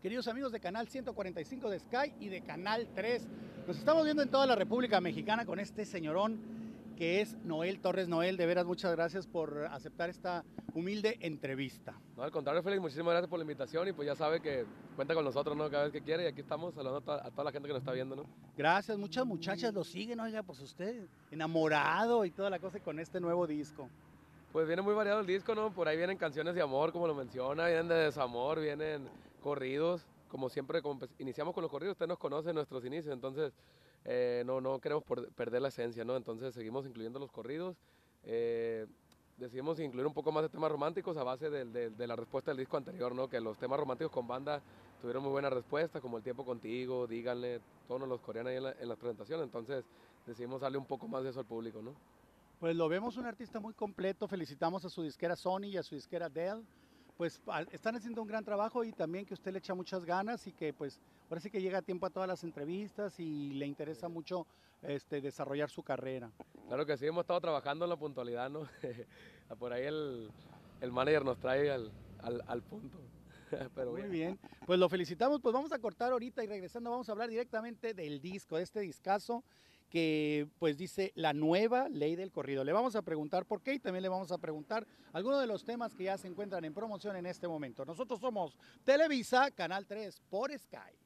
queridos amigos de Canal 145 de Sky y de Canal 3. Nos estamos viendo en toda la República Mexicana con este señorón que es Noel Torres. Noel, de veras muchas gracias por aceptar esta humilde entrevista. No, al contrario, Félix, muchísimas gracias por la invitación y pues ya sabe que cuenta con nosotros, ¿no? Cada vez que quiere y aquí estamos saludando a toda la gente que nos está viendo, ¿no? Gracias, muchas muchachas lo siguen, oiga, pues usted enamorado y toda la cosa con este nuevo disco. Pues viene muy variado el disco, ¿no? Por ahí vienen canciones de amor, como lo menciona, vienen de desamor, vienen corridos, como siempre, como iniciamos con los corridos, usted nos conoce nuestros inicios, entonces no queremos perder la esencia, ¿no? Entonces seguimos incluyendo los corridos, decidimos incluir un poco más de temas románticos a base de la respuesta del disco anterior, ¿no? Que los temas románticos con banda tuvieron muy buena respuesta, como El tiempo contigo, Díganle, todos nos los corean ahí en las presentaciones, entonces decidimos darle un poco más de eso al público, ¿no? Pues lo vemos un artista muy completo, felicitamos a su disquera Sony y a su disquera Dell, pues están haciendo un gran trabajo y también que usted le echa muchas ganas y que pues ahora sí que llega a tiempo a todas las entrevistas y le interesa mucho desarrollar su carrera. Claro que sí, hemos estado trabajando en la puntualidad, ¿no? Por ahí el manager nos trae al punto. Pero Muy bien. bien, pues lo felicitamos, pues vamos a cortar ahorita y regresando vamos a hablar directamente del disco, de este discazo que pues dice la nueva ley del corrido. Le vamos a preguntar por qué y también le vamos a preguntar algunos de los temas que ya se encuentran en promoción en este momento. Nosotros somos Televisa, Canal 3 por Sky.